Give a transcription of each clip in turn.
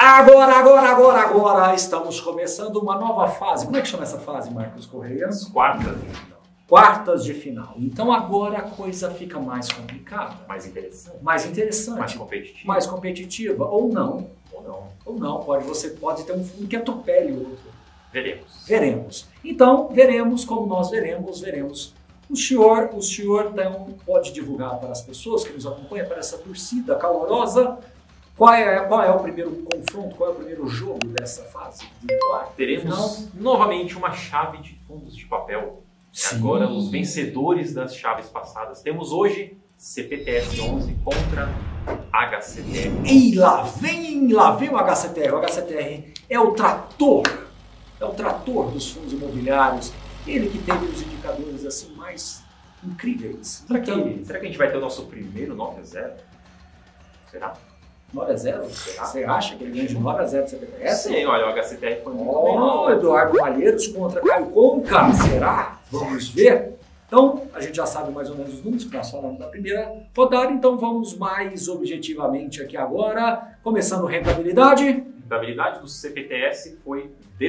Agora estamos começando uma nova fase. Como é que chama essa fase, Marcos Correia? As quartas de final. Quartas de final. Então agora a coisa fica mais complicada. Mais interessante. Mais interessante. Mais competitiva. Mais competitiva. Ou não. Ou não. Você pode ter um fundo que atropele o outro. Veremos. Então, veremos como nós veremos. O senhor então, pode divulgar para as pessoas que nos acompanham, para essa torcida calorosa, qual é o primeiro confronto, qual é o primeiro jogo dessa fase? Teremos novamente uma chave de fundos de papel. Sim. Agora, os vencedores das chaves passadas. Temos hoje CPTS 11 contra HCTR. E lá vem o HCTR. O HCTR é o trator dos fundos imobiliários. Ele que teve os indicadores assim mais incríveis. Será que a gente vai ter o nosso primeiro 9-0? Será? 9-0? Você acha que ele ganha de 9-0 do CPTS? Sim, olha, o HCTR foi muito bem. Eduardo Malheiros contra Caio Conca. Será? Vamos ver. Então, a gente já sabe mais ou menos os números que nós falamos da primeira rodada, então vamos mais objetivamente aqui agora, começando rentabilidade. A rentabilidade do CPTS foi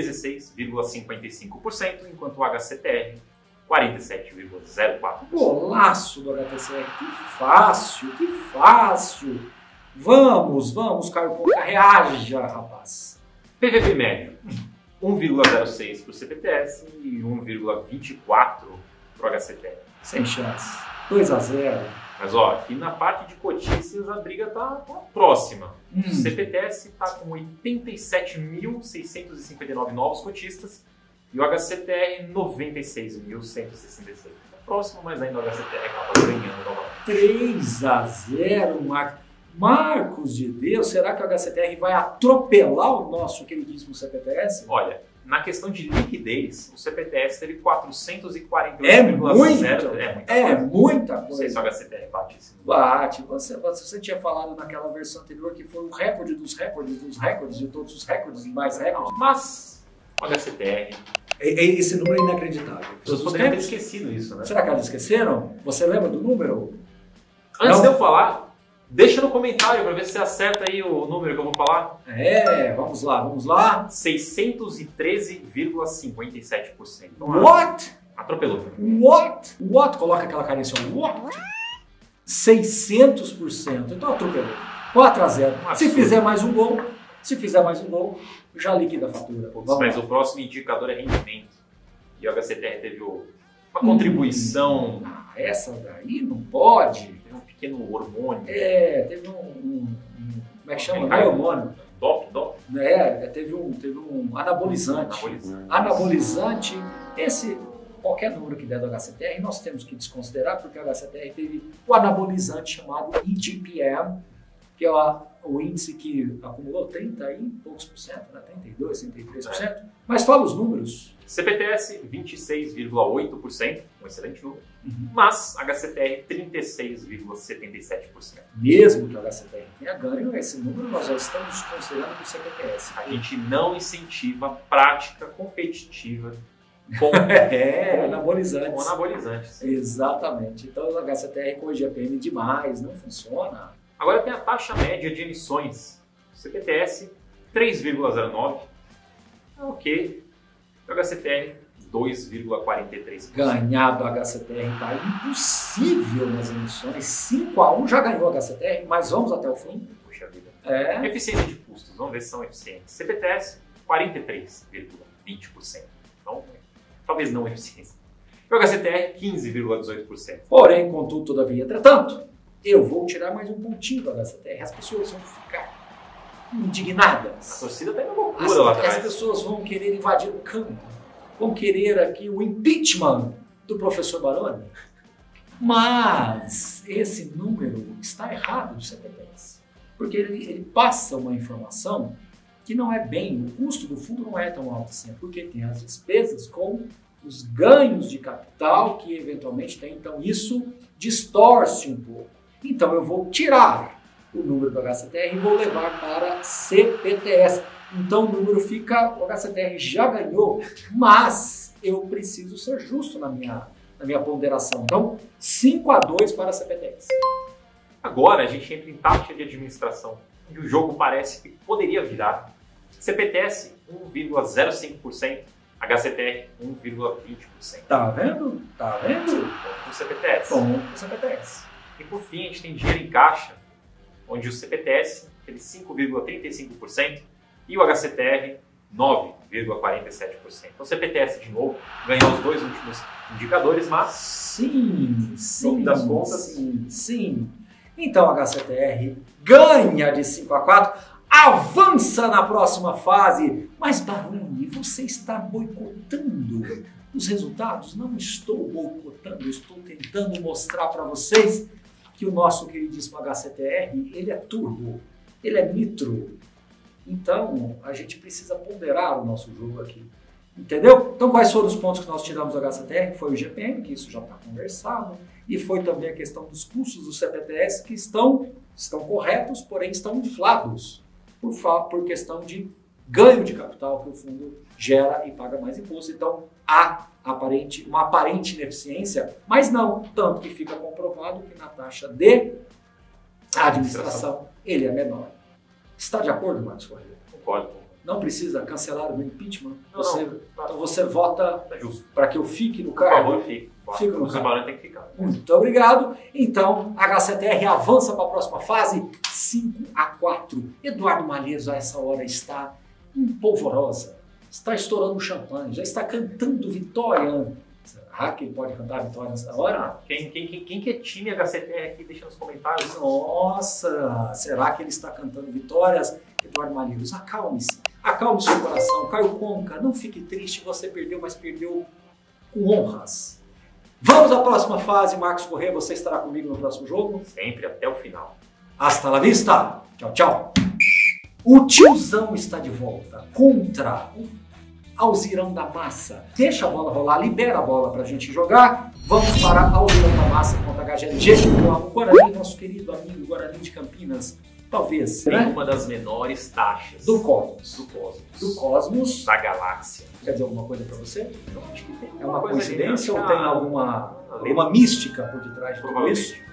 16,55%, enquanto o HCTR 47,04%. Golaço do HTCR, que fácil. Vamos, Caio Conca, reaja, rapaz. PVP médio, 1,06 para o CPTS e 1,24 para o HCTR. Sem chance. 2-0. Mas ó, aqui na parte de cotistas a briga tá próxima. O CPTS está com 87.659 novos cotistas e o HCTR 96.166. Tá próximo, mas ainda o HCTR acaba ganhando novamente. 3-0, Marcos de Deus, será que o HCTR vai atropelar o nosso queridíssimo CPTS? Olha, na questão de liquidez, o CPTS teve 448,0. É muita coisa. Não sei se o HCTR bate esse número. Bate. Você tinha falado naquela versão anterior que foi o recorde dos recordes, de todos os recordes e mais recordes. Mas o HCTR... Esse número é inacreditável. As pessoas poderiam ter esquecido isso, né? Será que elas esqueceram? Você lembra do número? Antes de eu falar... Deixa no comentário para ver se você acerta aí o número que eu vou falar. Vamos lá. 613,57%. What? Atropelou. What? Coloca aquela carinha assim, what? 600%. Então atropelou. 4-0. Se fizer mais um gol, já liquida a fatura. Mas o próximo indicador é rendimento. E o HCTR teve uma contribuição. Essa daí não pode. Um pequeno hormônio. Teve como é que chama? Não é hormônio. Dop. Teve um anabolizante. Anabolizante. Qualquer número que der do HCTR, nós temos que desconsiderar, porque o HCTR teve o anabolizante chamado IGPM, que é o índice que acumulou 30 e poucos por cento, né? 32, 33%. Mas fala os números. CPTS, 26,8%, um excelente número. Mas HCTR, 36,77%. Mesmo que o HCTR tenha ganho, esse número nós já estamos considerando o CPTS. A gente não incentiva a prática competitiva com anabolizantes. Com anabolizantes. Exatamente. Então o HCTR com o IGPM demais, não funciona. Agora tem a taxa média de emissões. CPTS, 3,09. Ok. O HCTR, 2,43%. Ganhar do HCTR está impossível nas emissões. 5-1 já ganhou o HCTR, mas vamos até o fim. Puxa vida. Eficiência de custos, vamos ver se são eficientes. CPTS, 43,20%. Então, talvez não eficiência. E o HCTR, 15,18%. Porém, contudo, todavia, entretanto, eu vou tirar mais um pontinho do HCTR. As pessoas vão ficar indignadas. A torcida está indo loucura lá atrás. As pessoas vão querer invadir o campo. Vão querer aqui o impeachment do professor Baroni. Mas esse número está errado do CPTS. Porque ele passa uma informação que não é bem, o custo do fundo não é tão alto assim. Porque tem as despesas com os ganhos de capital que eventualmente tem. Então isso distorce um pouco. Então eu vou tirar o número do HCTR e vou levar para CPTS. Então o número fica, o HCTR já ganhou, mas eu preciso ser justo na minha ponderação. Então 5-2 para a CPTS. Agora a gente entra em taxa de administração. onde o jogo parece que poderia virar. CPTS 1,05%, HCTR 1,20%. Tá vendo? Tá vendo? Com CPTS. Com CPTS. E por fim, a gente tem dinheiro em caixa, onde o CPTS teve 5,35% e o HCTR 9,47%. Então o CPTS, de novo, ganhou os dois últimos indicadores, mas sim, no fim das contas, sim. Então a HCTR ganha de 5-4, avança na próxima fase. Mas Baroni, você está boicotando os resultados? Não estou boicotando, estou tentando mostrar para vocês que o nosso queridíssimo HCTR, ele é turbo, ele é nitro. Então, a gente precisa ponderar o nosso jogo aqui. Entendeu? Então, quais foram os pontos que nós tiramos do HCTR? Foi o GPM, que isso já está conversado, e foi também a questão dos custos do CPTS, que estão corretos, porém estão inflados, por questão de ganho de capital que o fundo gera e paga mais imposto. Então, há uma aparente ineficiência, mas não, tanto que fica comprovado que na taxa de administração ele é menor. Está de acordo, Marcos Correia? Concordo. Não precisa cancelar o impeachment? Não. Então você vota para que eu fique no Por cargo? favor, fique. Fico no O cargo. tem que ficar. Muito obrigado. Então, HCTR avança para a próxima fase, 5-4. Eduardo Malheiro, a essa hora, está empolvorosa. Está estourando champanhe, já está cantando vitória. Será que ele pode cantar vitória nessa hora? Quem que é time HCTR aqui? Deixa nos comentários. Nossa, será que ele está cantando vitórias? Eduardo Malheiros, acalme-se. Acalme seu coração. Caio Conca, não fique triste, você perdeu, mas perdeu com honras. Vamos à próxima fase. Marcos Correia, você estará comigo no próximo jogo? Sempre, até o final. Hasta la vista. Tchau, tchau. O tiozão está de volta contra o Alzirão da Massa. Deixa a bola rolar, libera a bola para a gente jogar. Vamos para Alzirão da Massa contra a HGLG. O Guarani, nosso querido amigo Guarani de Campinas. Talvez, Tem né? uma das menores taxas Do Cosmos. do Cosmos. da galáxia. Quer dizer alguma coisa para você? Eu acho que tem É uma coisa coincidência ali, ou tem alguma mística por detrás de tudo isso?